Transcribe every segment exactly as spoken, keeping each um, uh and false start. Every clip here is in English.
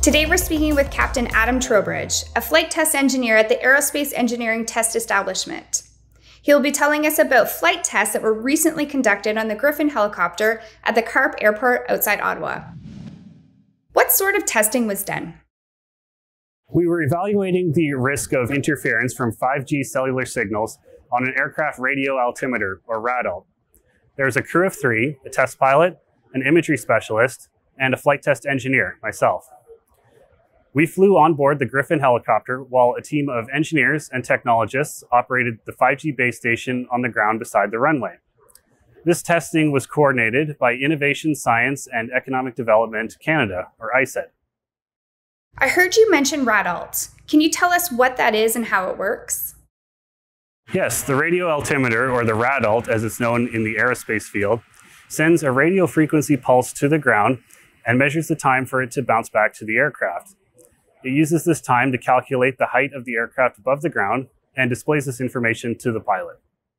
Today we're speaking with Captain Adam Trowbridge, a flight test engineer at the Aerospace Engineering Test Establishment. He'll be telling us about flight tests that were recently conducted on the Griffin Helicopter at the Carp Airport outside Ottawa. What sort of testing was done? We were evaluating the risk of interference from five G cellular signals on an aircraft radio altimeter, or radalt. There was a crew of three, a test pilot, an imagery specialist, and a flight test engineer, myself. We flew on board the Griffin helicopter while a team of engineers and technologists operated the five G base station on the ground beside the runway. This testing was coordinated by Innovation, Science and Economic Development Canada, or I C E D. I heard you mention radalt. Can you tell us what that is and how it works? Yes, the radio altimeter, or the radalt as it's known in the aerospace field, sends a radio frequency pulse to the ground and measures the time for it to bounce back to the aircraft. It uses this time to calculate the height of the aircraft above the ground and displays this information to the pilot.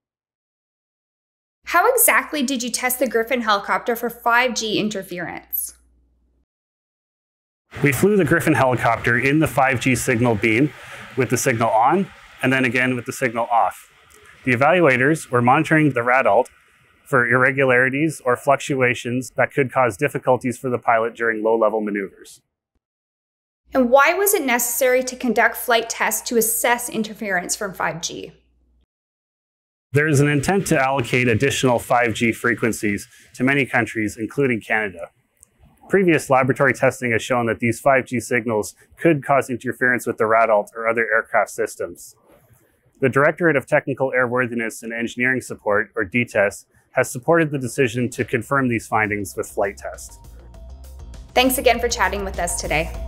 How exactly did you test the Griffin helicopter for five G interference? We flew the Griffin helicopter in the five G signal beam with the signal on and then again with the signal off. The evaluators were monitoring the radalt for irregularities or fluctuations that could cause difficulties for the pilot during low-level maneuvers. And why was it necessary to conduct flight tests to assess interference from five G? There is an intent to allocate additional five G frequencies to many countries, including Canada. Previous laboratory testing has shown that these five G signals could cause interference with the radalt or other aircraft systems. The Directorate of Technical Airworthiness and Engineering Support, or D T E S, has supported the decision to confirm these findings with flight tests. Thanks again for chatting with us today.